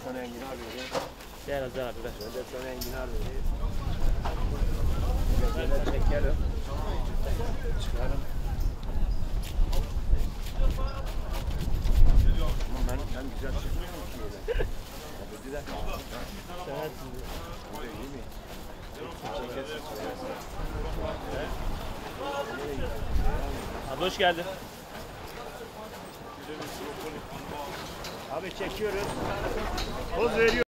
sana enginar vereyim. Gel Hasan abi ver. Ben de sana enginar vereyim. Gözüne çekelim. Çıkarım. Ama ben güzel çıkmıyorum ki öyle. Hadi de. Seversin. Bu da iyi mi? Çekersin söylersin. Abi hoş geldin. Abi çekiyoruz. Poz veriyor.